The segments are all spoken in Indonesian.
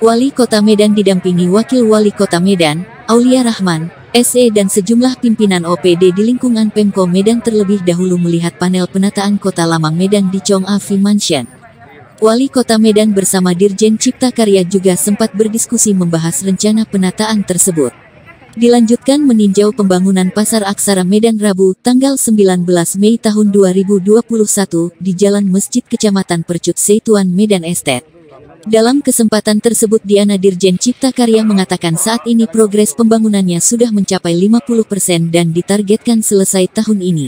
Wali Kota Medan didampingi Wakil Wali Kota Medan, Aulia Rahman, SE dan sejumlah pimpinan OPD di lingkungan Pemko Medan terlebih dahulu melihat panel penataan Kota Lama Medan di Chong Afi Mansion. Wali Kota Medan bersama Dirjen Cipta Karya juga sempat berdiskusi membahas rencana penataan tersebut. Dilanjutkan meninjau pembangunan Pasar Aksara Medan Rabu, tanggal 19 Mei tahun 2021 di Jalan Masjid Kecamatan Percut Seituan Medan Estate. Dalam kesempatan tersebut Diana Dirjen Cipta Karya mengatakan saat ini progres pembangunannya sudah mencapai 50% dan ditargetkan selesai tahun ini.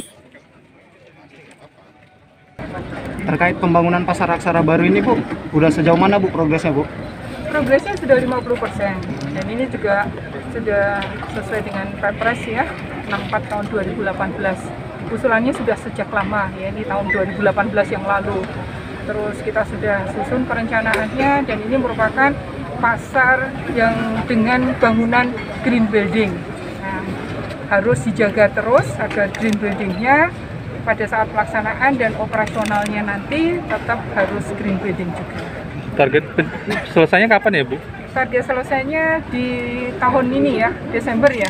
Terkait pembangunan Pasar Aksara baru ini Bu, udah sejauh mana Bu progresnya Bu? Progresnya sudah 50% dan ini juga sudah sesuai dengan Perpres ya 64 tahun 2018. Usulannya sudah sejak lama ya, ini tahun 2018 yang lalu. Terus kita sudah susun perencanaannya dan ini merupakan pasar yang dengan bangunan green building. Nah, harus dijaga terus agar green buildingnya pada saat pelaksanaan dan operasionalnya nanti tetap harus green building juga. Target selesainya kapan ya Bu? Target selesainya di tahun ini ya, Desember ya.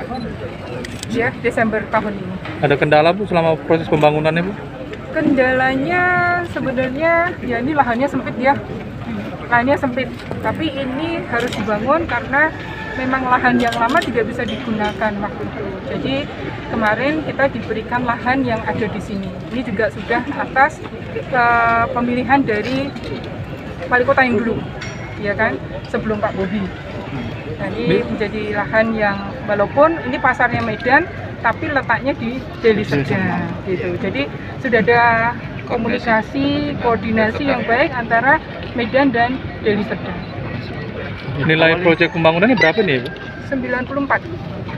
Ya, Desember tahun ini. Ada kendala Bu selama proses pembangunannya Bu? Kendalanya sebenarnya ya ini lahannya sempit ya, lahannya sempit. Tapi ini harus dibangun karena memang lahan yang lama tidak bisa digunakan waktu itu. Jadi kemarin kita diberikan lahan yang ada di sini. Ini juga sudah atas pemilihan dari wali kota yang dulu, ya kan, sebelum Pak Bobi. Nah, ini menjadi lahan yang walaupun ini pasarnya Medan, tapi letaknya di Deli Serdang gitu. Jadi sudah ada komunikasi, koordinasi yang baik antara Medan dan Deli Serdang. Nilai proyek pembangunannya berapa nih Bu? 94.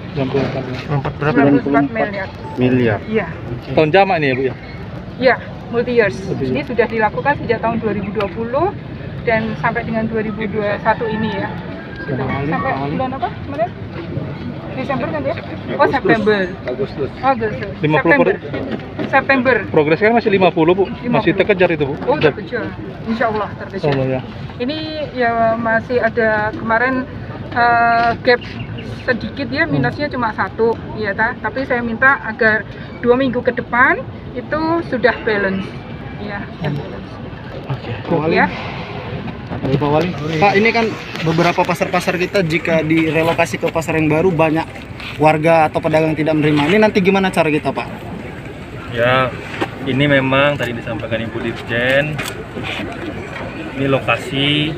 94 berapa? 94 miliar. Iya. Tahun jamak nih ya Bu ya? Iya, multi years. Ini sudah dilakukan sejak tahun 2020 dan sampai dengan 2021 ini ya. Gitu. Sampai bulan apa kemarin? Desember kan ya? Oh September. Agustus. September. Progresnya kan masih 50 Bu, 50. masih terkejar itu Bu? Oh terkejar, insya Allah terkejar. Oh, ya. Ini ya masih ada kemarin gap sedikit ya, minusnya cuma 1 ya tapi saya minta agar 2 minggu ke depan itu sudah balance ya. Oke. Ya. Pak Wali. Pak, ini kan beberapa pasar-pasar kita jika direlokasi ke pasar yang baru banyak warga atau pedagang tidak menerima. Ini nanti gimana cara kita Pak? Ya, ini memang tadi disampaikan Ibu Dirjen, ini lokasi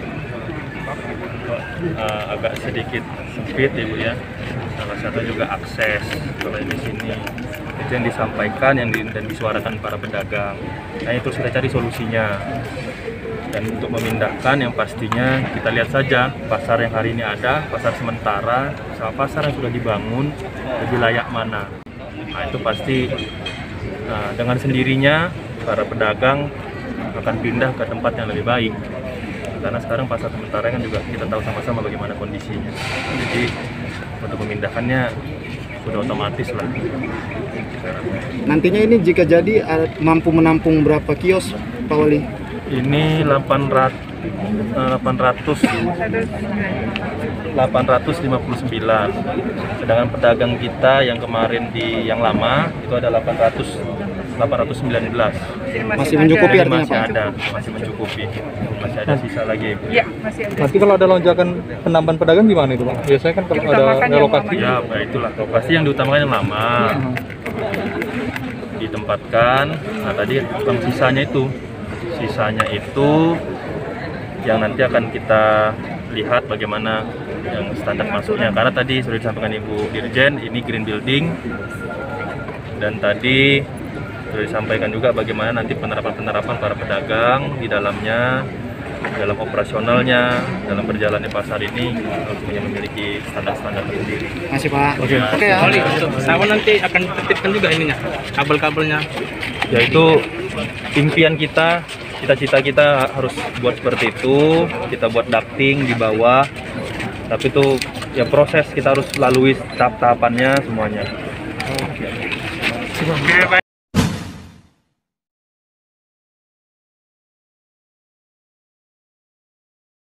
agak sedikit sempit Ibu ya. Salah satu juga akses kalau di sini. Itu yang disampaikan dan disuarakan para pedagang. Nah itu kita cari solusinya. Dan untuk memindahkan yang pastinya kita lihat saja pasar yang hari ini ada, pasar sementara, sama pasar yang sudah dibangun lebih layak mana. Nah itu pasti dengan sendirinya para pedagang akan pindah ke tempat yang lebih baik. Karena sekarang pasar sementara kan juga kita tahu sama-sama bagaimana kondisinya. Jadi untuk memindahkannya sudah otomatis lah. Nantinya ini jika jadi mampu menampung berapa kios Pak Wali? Ini 859. Sedangkan pedagang kita yang kemarin di yang lama itu ada 819. Masih mencukupi artinya masih Pak? ada, masih mencukupi. Masih ada sisa lagi. Iya, masih ada. Nanti kalau ada lonjakan penambahan pedagang gimana itu Pak? Biasanya kan kalau ada relokasi. Ya, itulah lokasi yang diutamakan yang lama. Ditempatkan. Nah tadi sisanya itu yang nanti akan kita lihat bagaimana yang standar masuknya, karena tadi sudah disampaikan Ibu Dirjen ini green building dan tadi sudah disampaikan juga bagaimana nanti penerapan para pedagang di dalamnya, dalam operasionalnya, dalam berjalannya pasar ini harus memiliki standar-standar sendiri. Masih Pak. Oke. Wali, sama nanti akan tertipkan juga ininya, kabel-kabelnya. Yaitu impian kita, cita-cita kita harus buat seperti itu, kita buat ducting di bawah, tapi itu ya proses kita harus lalui tahap-tahapannya semuanya. Oke, baik.